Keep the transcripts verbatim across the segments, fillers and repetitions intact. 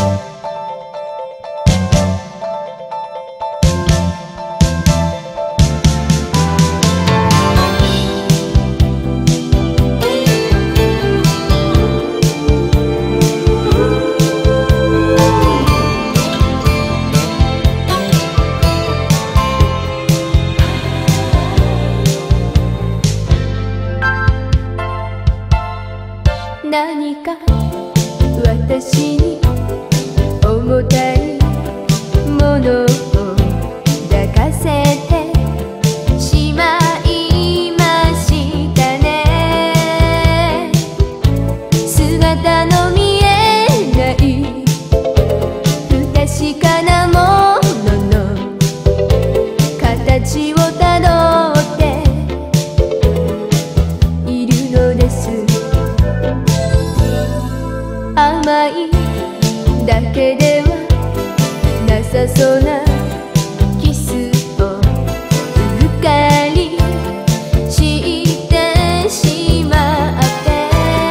何か私に重たいものを抱かせてしまいましたね。姿の見えない不確かなものの形をたどっているのです。甘いだけではなさそうなキスをうっかりしてしまって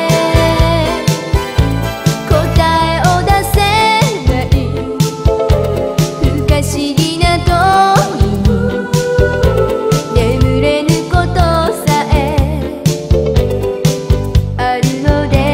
答えを出せない不可思議な問いに眠れぬことさえあるので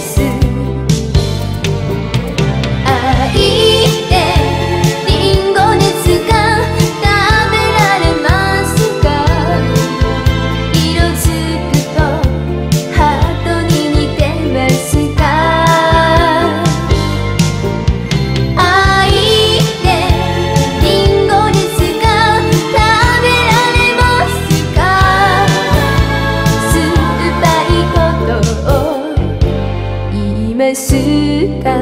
ますか。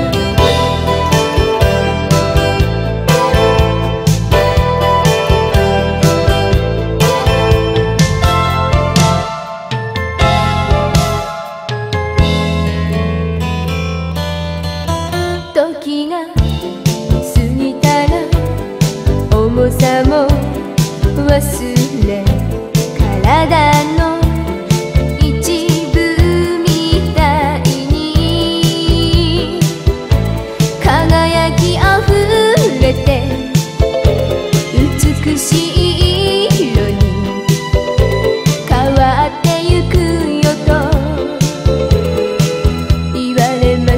時が過ぎたら重さも忘れ体の一部みたいに輝きあふれて美しい色に変わってゆくよと言われます。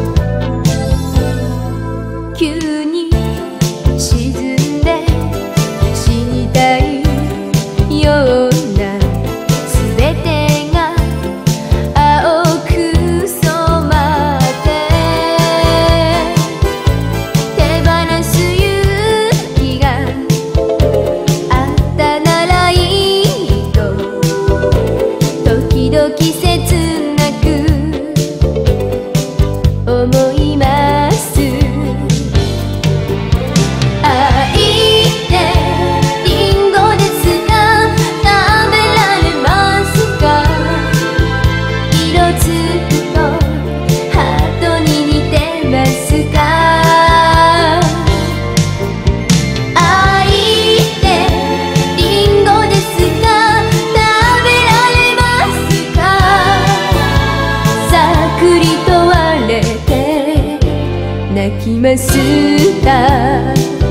急に沈んで死にたいような全てが青く染まって手放す勇気があったならいいと時々切なく思います。泣きました。